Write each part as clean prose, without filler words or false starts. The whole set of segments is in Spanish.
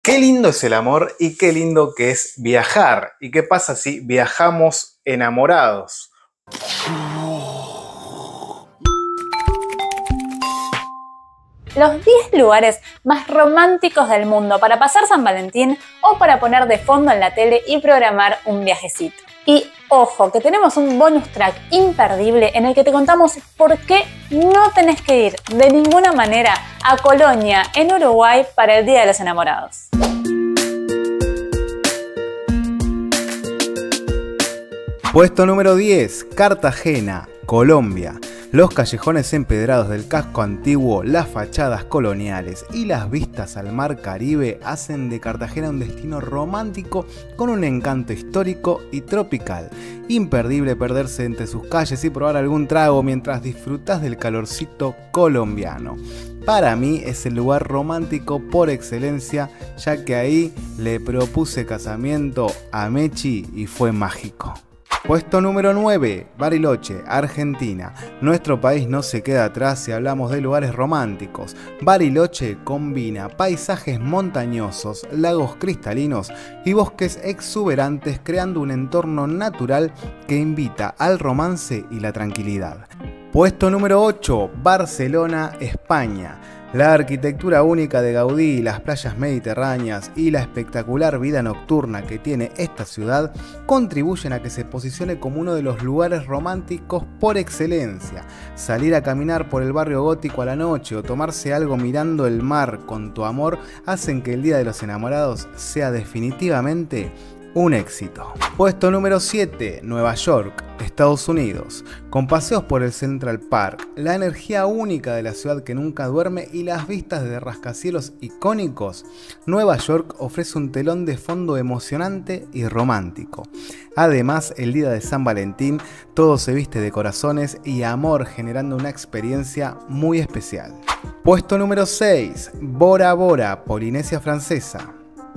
Qué lindo es el amor y qué lindo que es viajar. ¿Y qué pasa si viajamos enamorados? Los 10 lugares más románticos del mundo para pasar San Valentín o para poner de fondo en la tele y programar un viajecito. Y ojo, que tenemos un bonus track imperdible en el que te contamos por qué no tenés que ir de ninguna manera a Colonia, en Uruguay, para el Día de los Enamorados. Puesto número 10, Cartagena, Colombia. Los callejones empedrados del casco antiguo, las fachadas coloniales y las vistas al mar Caribe hacen de Cartagena un destino romántico con un encanto histórico y tropical. Imperdible perderse entre sus calles y probar algún trago mientras disfrutas del calorcito colombiano. Para mí es el lugar romántico por excelencia, ya que ahí le propuse casamiento a Mechi y fue mágico. Puesto número 9, Bariloche, Argentina. Nuestro país no se queda atrás si hablamos de lugares románticos. Bariloche combina paisajes montañosos, lagos cristalinos y bosques exuberantes, creando un entorno natural que invita al romance y la tranquilidad. Puesto número 8, Barcelona, España. La arquitectura única de Gaudí, las playas mediterráneas y la espectacular vida nocturna que tiene esta ciudad contribuyen a que se posicione como uno de los lugares románticos por excelencia. Salir a caminar por el barrio gótico a la noche o tomarse algo mirando el mar con tu amor hacen que el Día de los Enamorados sea definitivamente un éxito. Puesto número 7, Nueva York, Estados Unidos. Con paseos por el Central Park, la energía única de la ciudad que nunca duerme y las vistas de rascacielos icónicos, Nueva York ofrece un telón de fondo emocionante y romántico. Además, el día de San Valentín, todo se viste de corazones y amor, generando una experiencia muy especial. Puesto número 6, Bora Bora, Polinesia Francesa.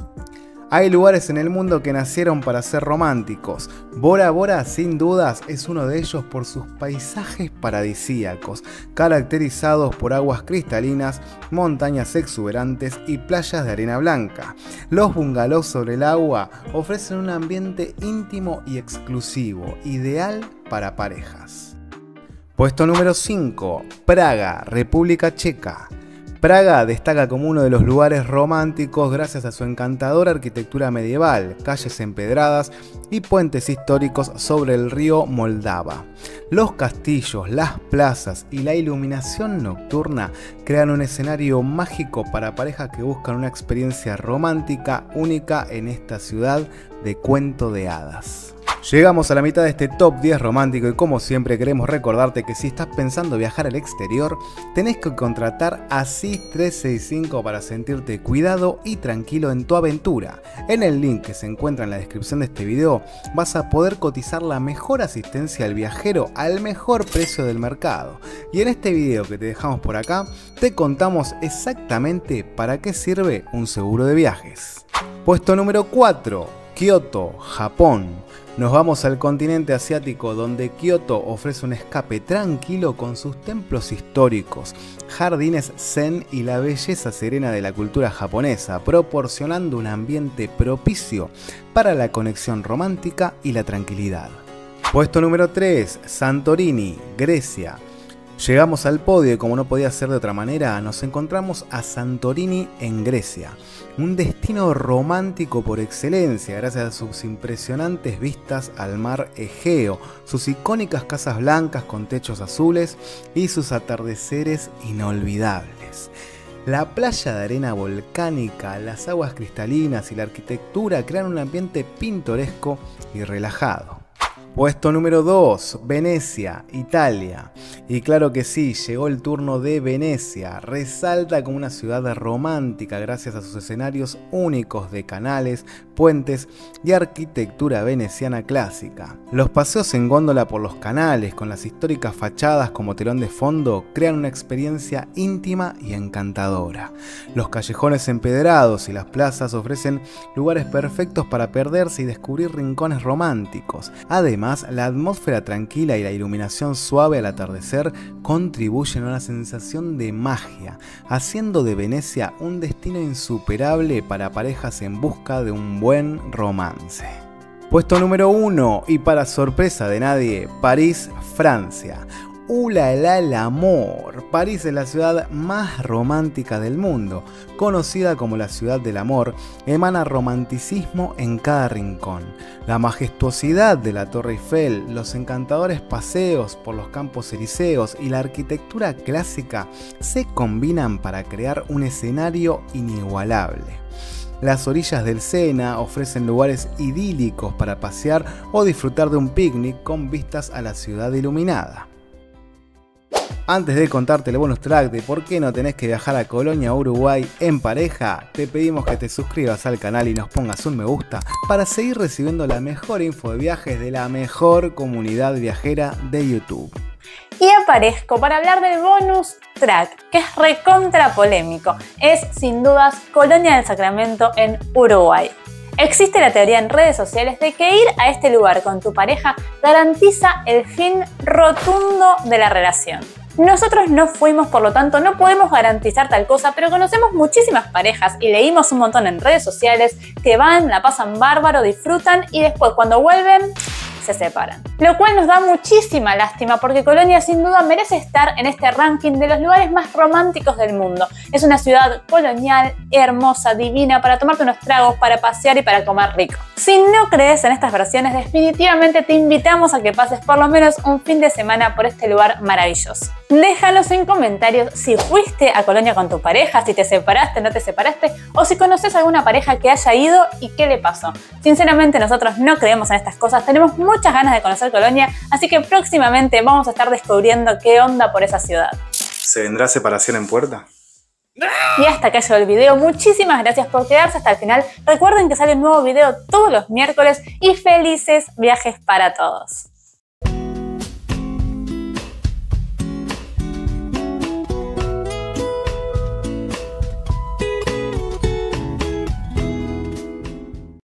Hay lugares en el mundo que nacieron para ser románticos. Bora Bora, sin dudas, es uno de ellos por sus paisajes paradisíacos, caracterizados por aguas cristalinas, montañas exuberantes y playas de arena blanca. Los bungalows sobre el agua ofrecen un ambiente íntimo y exclusivo, ideal para parejas. Puesto número 5, Praga, República Checa. Praga destaca como uno de los lugares románticos gracias a su encantadora arquitectura medieval, calles empedradas y puentes históricos sobre el río Moldava. Los castillos, las plazas y la iluminación nocturna crean un escenario mágico para parejas que buscan una experiencia romántica única en esta ciudad de cuento de hadas. Llegamos a la mitad de este top 10 romántico y como siempre queremos recordarte que si estás pensando viajar al exterior, tenés que contratar a SIS 365 para sentirte cuidado y tranquilo en tu aventura. En el link que se encuentra en la descripción de este video vas a poder cotizar la mejor asistencia al viajero al mejor precio del mercado. Y en este video que te dejamos por acá, te contamos exactamente para qué sirve un seguro de viajes. Puesto número 4, Kioto, Japón. Nos vamos al continente asiático, donde Kioto ofrece un escape tranquilo con sus templos históricos, jardines zen y la belleza serena de la cultura japonesa, proporcionando un ambiente propicio para la conexión romántica y la tranquilidad. Puesto número 3, Santorini, Grecia. Llegamos al podio y como no podía ser de otra manera, nos encontramos a Santorini en Grecia, un destino romántico por excelencia gracias a sus impresionantes vistas al mar Egeo, sus icónicas casas blancas con techos azules y sus atardeceres inolvidables. La playa de arena volcánica, las aguas cristalinas y la arquitectura crean un ambiente pintoresco y relajado. Puesto número 2, Venecia, Italia. Y claro que sí, llegó el turno de Venecia. Resalta como una ciudad romántica gracias a sus escenarios únicos de canales, puentes y arquitectura veneciana clásica. Los paseos en góndola por los canales, con las históricas fachadas como telón de fondo, crean una experiencia íntima y encantadora. Los callejones empedrados y las plazas ofrecen lugares perfectos para perderse y descubrir rincones románticos. Además, Además, la atmósfera tranquila y la iluminación suave al atardecer contribuyen a una sensación de magia, haciendo de Venecia un destino insuperable para parejas en busca de un buen romance. Puesto número 1, y para sorpresa de nadie, París, Francia. ¡Ulala el amor! París es la ciudad más romántica del mundo. Conocida como la ciudad del amor, emana romanticismo en cada rincón. La majestuosidad de la Torre Eiffel, los encantadores paseos por los Campos Elíseos y la arquitectura clásica se combinan para crear un escenario inigualable. Las orillas del Sena ofrecen lugares idílicos para pasear o disfrutar de un picnic con vistas a la ciudad iluminada. Antes de contarte el bonus track de por qué no tenés que viajar a Colonia, Uruguay en pareja, te pedimos que te suscribas al canal y nos pongas un me gusta para seguir recibiendo la mejor info de viajes de la mejor comunidad viajera de YouTube. Y aparezco para hablar del bonus track, que es recontra polémico. Es sin dudas Colonia del Sacramento en Uruguay. Existe la teoría en redes sociales de que ir a este lugar con tu pareja garantiza el fin rotundo de la relación. Nosotros no fuimos, por lo tanto no podemos garantizar tal cosa, pero conocemos muchísimas parejas y leímos un montón en redes sociales que van, la pasan bárbaro, disfrutan y después cuando vuelven se separan. Lo cual nos da muchísima lástima porque Colonia sin duda merece estar en este ranking de los lugares más románticos del mundo. Es una ciudad colonial, hermosa, divina, para tomarte unos tragos, para pasear y para comer rico. Si no crees en estas versiones, definitivamente te invitamos a que pases por lo menos un fin de semana por este lugar maravilloso. Déjanos en comentarios si fuiste a Colonia con tu pareja, si te separaste, no te separaste, o si conoces alguna pareja que haya ido y qué le pasó. Sinceramente nosotros no creemos en estas cosas, tenemos muchas ganas de conocer Colonia, así que próximamente vamos a estar descubriendo qué onda por esa ciudad. ¿Se vendrá separación en puerta? Y hasta acá llegó el video. Muchísimas gracias por quedarse hasta el final. Recuerden que sale un nuevo video todos los miércoles y felices viajes para todos.